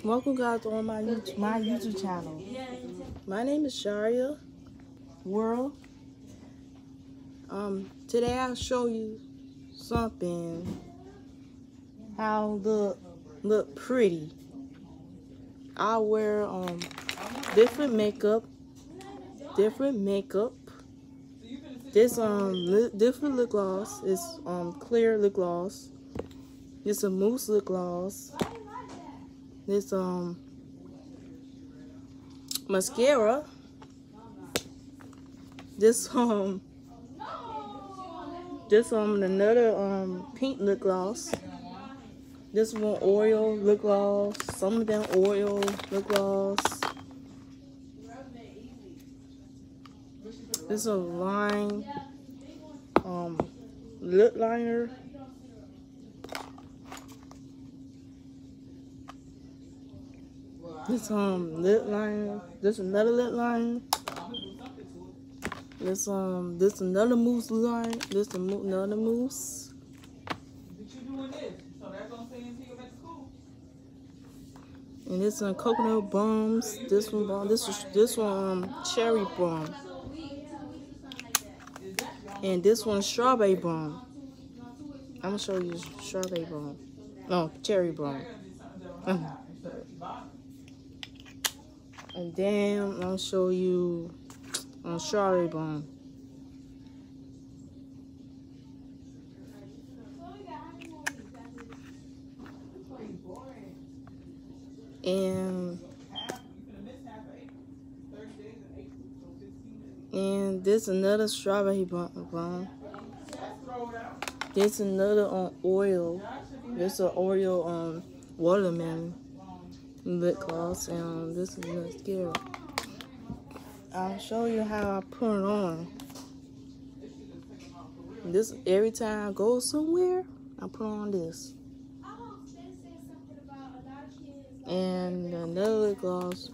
Welcome guys on my YouTube channel. My name is Sharia World. Today I'll show you something how look pretty. I wear different makeup. This different lip gloss is clear lip gloss. This a mousse lip gloss. This mascara. This another pink lip gloss. This one oil lip gloss. Some of them oil lip gloss. This is a line lip liner. This lip liner. This another lip liner. This another mousse line. This another mousse. And this one coconut bombs. This one bomb. This one cherry bomb. And this one strawberry bomb. I'm gonna show you strawberry bomb. No, cherry bomb. And then I'm gonna show you strawberry bomb. And this another strawberry bomb. This another oil. This an oil watermelon lip gloss, and this is mascara. I'll show you how I put it on. This every time I go somewhere, I put on this. And another lip gloss.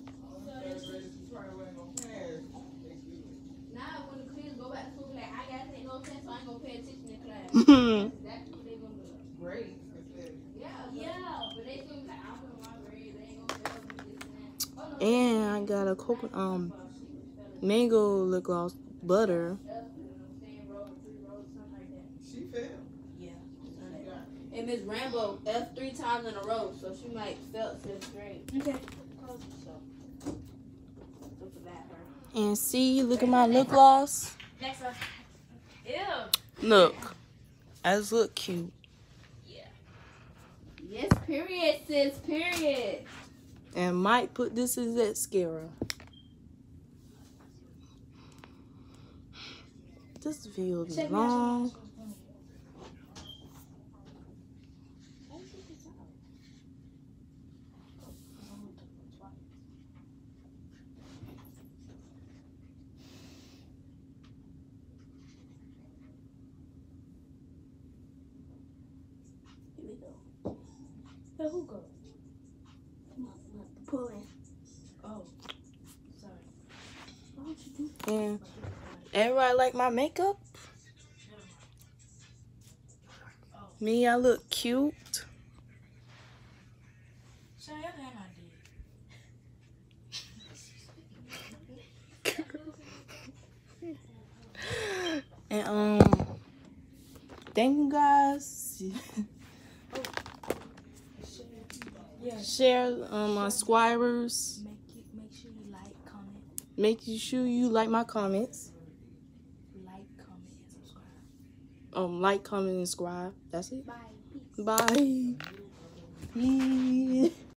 And I got a coconut mango lip gloss butter. And Miss Rambo F 3 times in a row, so she might felt 5th grade. Okay. And see, look at my lip gloss. Next one. Ew. Look, I just look cute. Yeah. Yes, period, sis, period. And might put this as mascara. This video is long. Here we go. Hey, who goes? Come on, pull in. Oh, sorry. Why don't you do that? And everybody like my makeup? Me, I look cute. Sorry, I did. And thank you guys. Share my subscribers. Make sure you like, comment. Make sure you like my comments. Like, comment, and subscribe. Like, comment, and subscribe. That's it. Bye. Bye.